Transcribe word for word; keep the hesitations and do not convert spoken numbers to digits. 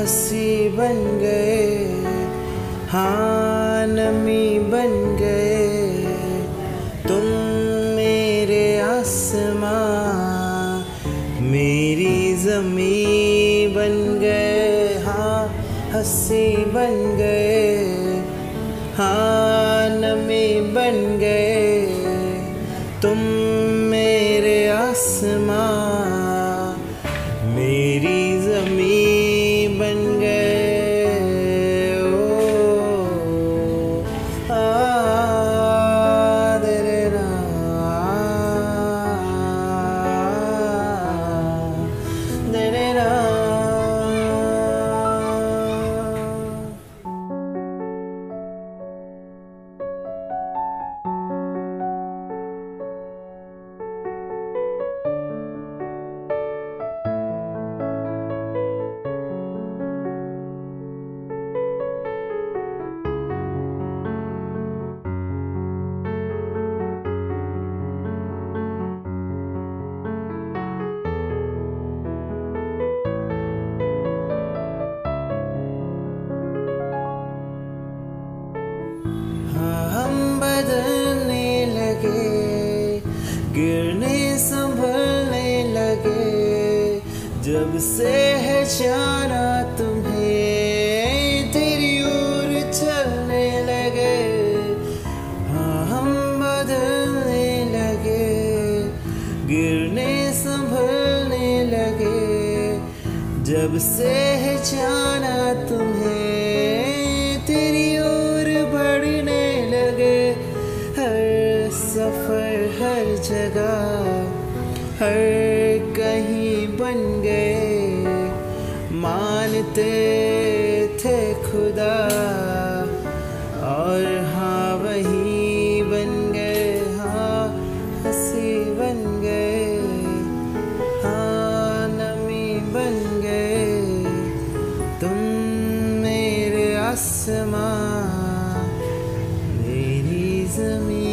हंसी बन गए, हाँ नमी बन गए तुम मेरे आसमां, मेरी ज़मीं बन गए, हाँ हंसी बन गए, हाँ नमी बन गए तुम मेरे आसमां, मेरी ज़मीं बन गए। ओ आ दे रे ना दे रे ना। बदलने लगे, गिरने संभलने लगे, जब से है जाना तुम्हें तेरी ओर चलने लगे। हाँ हम बदलने लगे, गिरने संभलने लगे, जब से है जाना तुम्हें तेरी ओर बढ़ने लगे। हर सफर हर जगह हर कहीं बन गए, मानते थे खुदा और हाँ वही बन गए, हाँ हंसी बन गए, हाँ नमी बन गए तुम मेरे आसमां, मेरी ज़मीं।